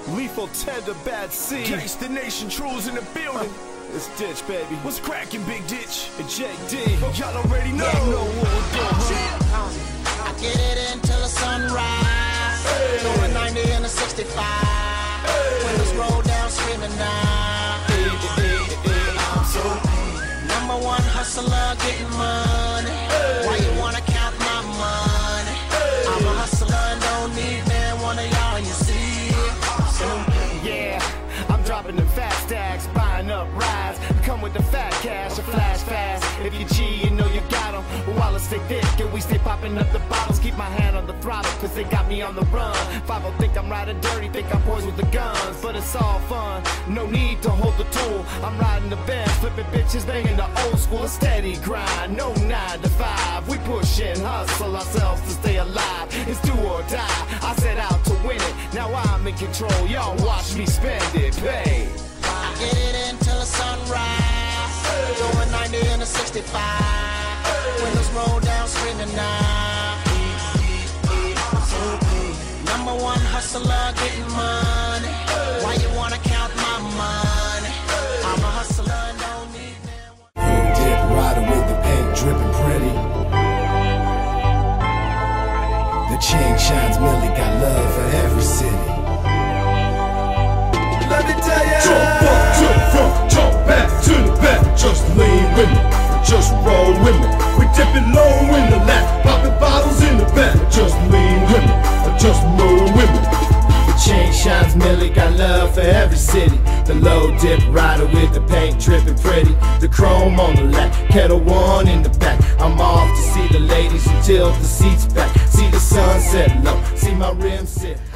Lethal tender, bad seed. Gangsta Nation, Trues in the building. It's Ditch, baby. What's cracking, Big Ditch? And JD. Y'all already know. You know what we're doing, I get it until the sunrise. Doing 90 and a 65. Windows roll down, screaming now. I'm so number one hustler, getting money. Why you wanna count my money? I'm a hustler and don't need man, one of y'all, you see. So yeah, I'm dropping them fat stacks, buying up rides. Come with the fat cash, a flash fast. If you G, you know you got them. While I stay thick and we stay popping up the bottles. Keep my hand on the throttle, cause they got me on the run. 5-0 think I'm riding dirty, think I'm poised with the guns. But it's all fun, no need to hold the tool. I'm riding the Benz, flipping bitches, banging the old school. A steady grind, no 9 to 5. We push and hustle ourselves to stay alive. It's do or die, I set out to win it. Now I'm in control, y'all watch me spend it, pay. I get it until the sunrise. Going 90 and a 65. Windows roll down, screaming now. Number one hustler, getting money. Why you wanna count my money? I'm a hustler and don't need man. Dip rider with the paint dripping pretty. The chain shines, Millie got love for every city. Let me tell ya. Jump up to the front, jump back to the back. Just lean with me, just roll with me. We dip it low in the lap, popping bottles in the back. Just lean with me, just move with me. The chain shines, Millie got love for every city. The low dip rider with the paint dripping pretty. The chrome on the lap, kettle one in the back. I'm off to see the ladies until the seat's back. See the sunset low, see my rims sit.